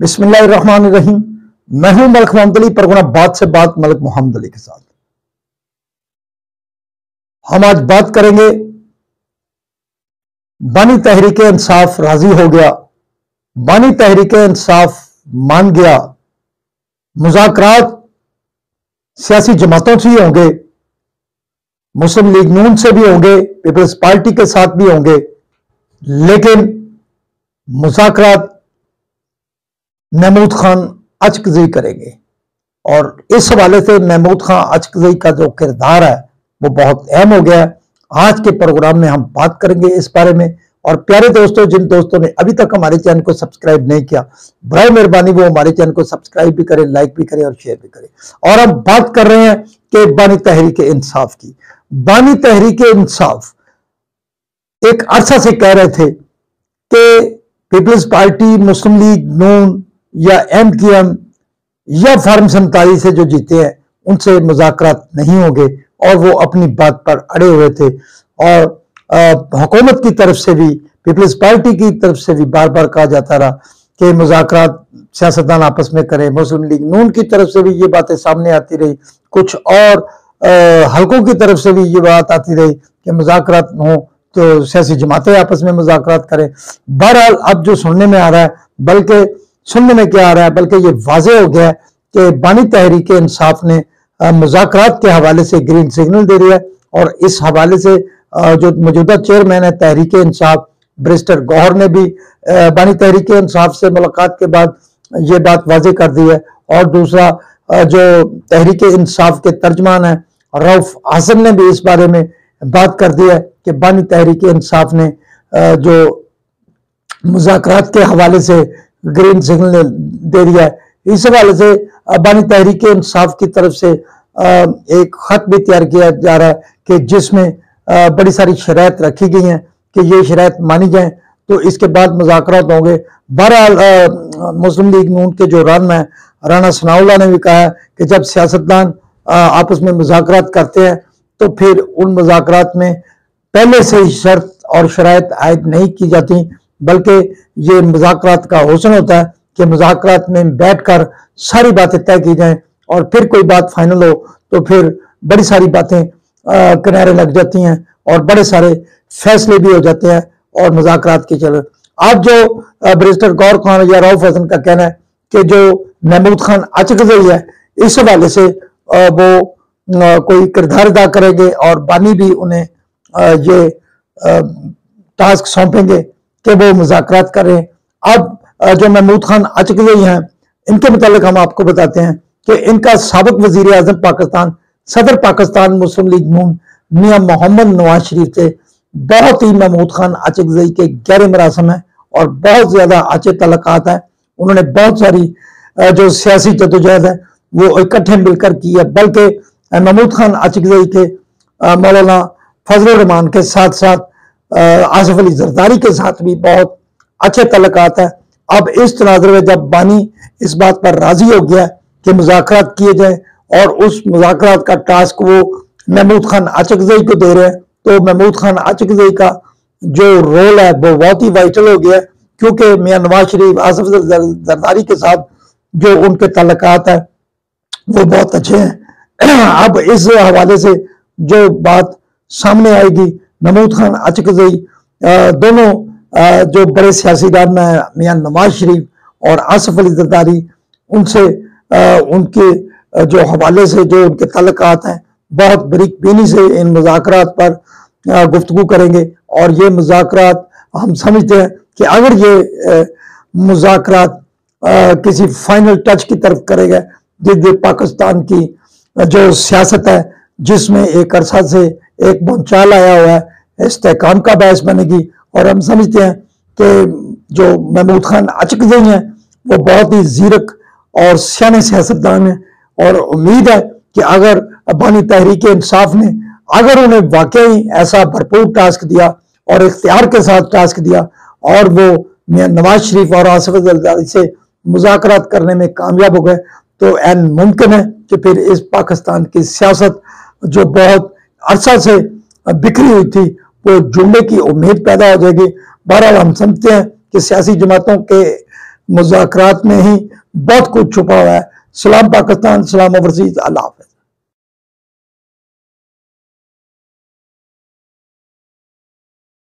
बिस्मिल्लाहिर्रहमानिर्रहीम। मैं हूं मलिक मोहम्मद अली, परगना बात से बात मलिक मोहम्मद अली के साथ। हम आज बात करेंगे बानी तहरीक इंसाफ राजी हो गया, बानी तहरीक इंसाफ मान गया, मुज़ाकरात सियासी जमातों से ही होंगे, मुस्लिम लीग नून से भी होंगे, पीपल्स पार्टी के साथ भी होंगे, लेकिन मुज़ाकरात महमूद खान अचकज़ई करेंगे। और इस हवाले से महमूद खान अचकज़ई का जो किरदार है वो बहुत अहम हो गया है। आज के प्रोग्राम में हम बात करेंगे इस बारे में। और प्यारे दोस्तों, जिन दोस्तों ने अभी तक हमारे चैनल को सब्सक्राइब नहीं किया, बराए मेहरबानी वो हमारे चैनल को सब्सक्राइब भी करें, लाइक भी करें और शेयर भी करें। और हम बात कर रहे हैं कि बानी तहरीक इंसाफ की। बानी तहरीक इंसाफ एक अरसा से कह रहे थे कि पीपल्स पार्टी, मुस्लिम लीग नून या MQM या फार्म 47 से जो जीते हैं उनसे मुज़ाकरात नहीं होंगे, और वो अपनी बात पर अड़े हुए थे। और हुकूमत की तरफ से भी, पीपल्स पार्टी की तरफ से भी बार बार कहा जाता रहा कि मुज़ाकरात सियासतदान आपस में करें। मुस्लिम लीग नून की तरफ से भी ये बातें सामने आती रही, कुछ और हलकों की तरफ से भी ये बात आती रही कि मुज़ाकरात हो तो सियासी जमातें आपस में मुज़ाकरात करें। बहरहाल अब जो सुनने में आ रहा है, बल्कि सुनने में क्या आ रहा है, बल्कि ये वाज़ेह हो गया है कि बानी तहरीक इंसाफ ने मुज़ाकरात के हवाले से ग्रीन सिग्नल दे दिया है। और इस हवाले से जो मौजूदा चेयरमैन है तहरीक इंसाफ बैरिस्टर गौहर ने भी बानी तहरीक इंसाफ से मुलाकात के बाद ये बात वाज़ेह कर दी है। और दूसरा जो तहरीक इंसाफ के तर्जमान है रऊफ हसन ने भी इस बारे में बात कर दी है कि बानी तहरीक इंसाफ ने जो मुज़ाकरात के हवाले से ग्रीन सिग्नल दे दिया है। इस हवाले से बानी तहरीक इंसाफ की तरफ से एक खत भी तैयार किया जा रहा है कि जिसमें बड़ी सारी शराइत रखी गई हैं कि ये शराइत मानी जाए तो इसके बाद मुज़ाकरात होंगे। बहरहाल मुस्लिम लीग नून के जो रहनुमा है राना सनाउल्लाह ने भी कहा है कि जब सियासतदान आपस में मुज़ाकरात करते हैं तो फिर उन मुज़ाकरात में पहले से ही शर्त और शराइत आयद नहीं की जाती, बल्कि ये मुज़ाकरात का हुस्न होता है कि मुज़ाकरात में बैठकर सारी बातें तय की जाएं और फिर कोई बात फाइनल हो तो फिर बड़ी सारी बातें किनारे लग जाती हैं और बड़े सारे फैसले भी हो जाते हैं और मुज़ाकरात की चलो। अब जो बैरिस्टर गौहर खान या रऊफ हसन का कहना है कि जो महमूद खान अचकज़ई है, इस हवाले से वो कोई किरदार अदा करेंगे और बानी भी उन्हें ये टास्क सौंपेंगे कि वो मुज़ाकरात करें। अब जो महमूद खान अचकज़ई हैं, इनके मुतालिक हम आपको बताते हैं कि इनका साबिक वज़ीर आज़म पाकिस्तान, सदर पाकिस्तान मुस्लिम लीग नून मियां मोहम्मद नवाज शरीफ से बहुत ही महमूद खान अचकज़ई के गहरे मरासम है और बहुत ज्यादा अच्छे तल्लुकात है। उन्होंने बहुत सारी जो सियासी जदोजहद है वो इकट्ठे मिलकर की है, बल्कि महमूद खान अचकज़ई के मौलाना फजल रहमान के साथ साथ आसिफ अली जरदारी के साथ भी बहुत अच्छे तल्लुकात है। अब इस तनाज़ुर में जब बानी इस बात पर राजी हो गया कि मुज़ाकरात किए जाए और उस मुज़ाकरात का टास्क वो महमूद खान अचकज़ई को दे रहे हैं, तो महमूद खान अचकज़ई का जो रोल है वो बहुत ही वाइटल हो गया है, क्योंकि मियां नवाज शरीफ, आसिफ जरदारी के साथ जो उनके तल्लुकात है वो बहुत अच्छे हैं। अब इस हवाले से जो बात सामने आएगी, महमूद खान अचकज़ई दोनों जो बड़े सियासीदान में मियां नवाज शरीफ और आसिफ अली जरदारी, उनसे उनके जो हवाले से जो उनके तल्लुकात हैं बहुत बारीक बीनी से इन मुज़ाकरात पर गुफ्तगू करेंगे। और ये मुज़ाकरात हम समझते हैं कि अगर ये मुज़ाकरात किसी फाइनल टच की तरफ करेगा, जिसमें पाकिस्तान की जो सियासत है जिसमें एक अरसा से एक भूचाल आया हुआ है, इस्तेहकाम का बायस बनेगी। और हम समझते हैं कि जो महमूद खान अचकज़ई हैं वो बहुत ही ज़ीरक और सियाने सियासतदान हैं, और उम्मीद है कि अगर बानी तहरीक इंसाफ ने अगर उन्हें वाकई ऐसा भरपूर टास्क दिया और इख्तियार के साथ टास्क दिया और वो मियां नवाज शरीफ और आसिफ जरदारी से मुज़ाकरात करने में कामयाब हो गए, तो ऐन मुमकिन है कि फिर इस पाकिस्तान की सियासत जो बहुत अरसा से बिखरी हुई थी वो जुड़ने की उम्मीद पैदा हो जाएगी। बहरहाल हम समझते हैं कि सियासी जमातों के मुज़ाकरात में ही बहुत कुछ छुपा हुआ है। सलाम पाकिस्तान, सलाम ओवरसीज, अल्लाह हाफ़िज़।